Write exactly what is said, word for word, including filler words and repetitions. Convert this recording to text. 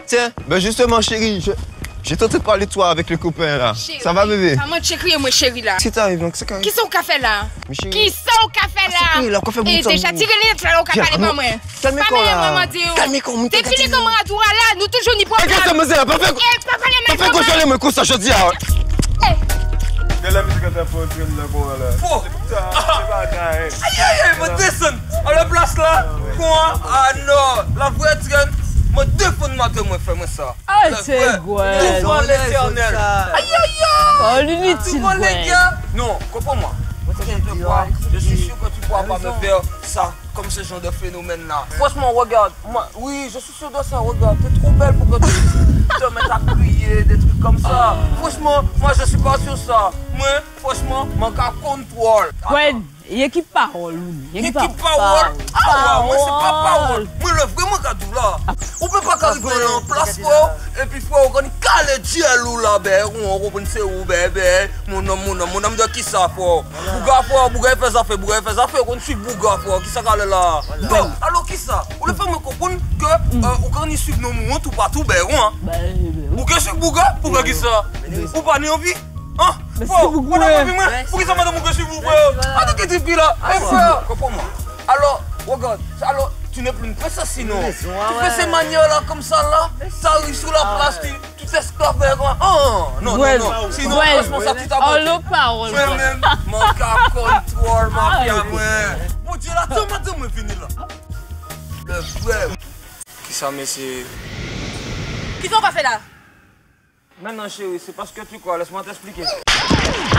Tiens, ben justement, chérie, je... j'ai tenté de parler de toi avec le copain là. Chérie, ça va, bébé? Comment tu écris, moi, chérie, là? Si t'arrives, donc c'est quand même. Qui sont au café, là? Qui sont au café, là? Qui là, café Et déjà, tirez les là au café, les mamans. Calmez-vous là. Calmez-vous, mon depuis les camarades, là, nous toujours n'y problème. Qu'est-ce que ça me dit? Pas fait. Pas fait consoler, mais quoi ça, je dis. Quelle la musique que t'as fait entrer là-bas là? Faux! C'est pas grave. Aïe aïe aïe, me descendre! À la place là! Quoi? Ah non! La vraie traîne! Me défendre ma de moi, fais-moi ça! Ah, c'est quoi? Devant l'éternel! Aïe aïe Oh, aïe! l'inutile, Devant les gars! Non, comprends-moi! Je suis sûr que tu pourras pas me faire ça, comme ce genre de phénomène là. Franchement, regarde, moi, oui, je suis sûr de ça, regarde, t'es trop belle pour que tu te mettes à crier, des trucs comme ça. Franchement, moi je suis pas sur ça. Moi, franchement, mon cas contrôle. Ouais, il y a qui parole, il y a qui parole. Ah ouais, moi c'est pas parole. Moi le vraiment cadou là. On peut pas arriver en place pour et puis faut qu'on cale Dieu là, ben, on reprend c'est où bébé. Mon homme, mon homme, mon homme de qui ça faut? Bouga faut, bouga fait ça fait, bouga fait ça fait, on suit bouga faut, qui ça cale là? Non, alors qui ça? On le fait me comprendre que on quand il suit nos mouvements tout partout ben hein. Bouga suit bouga, pourquoi qui ça? Ou pas ni envie? Hein? Faut, on a pas vu moi. Pour qui ça madame bouga suit bouga? Ah t'es qui là? Eh frère, comprends-moi. Alors, regarde, alors tu n'es plus une princesse sinon. Tu fais ces manières là comme ça là, ça arrive sur la place, tu, tu t'esclaves vers moi. Oh non, non, non. Sinon, franchement, ça tu t'abonnes. Oh, le parole. Moi-même, mon cap contrôle, ma fille à moi. Mon Dieu, là, tout matin, me finit là. Le frère. Qui ça, monsieur? Qui sont au café, là? Maintenant, chérie, c'est parce que tu crois, laisse-moi t'expliquer.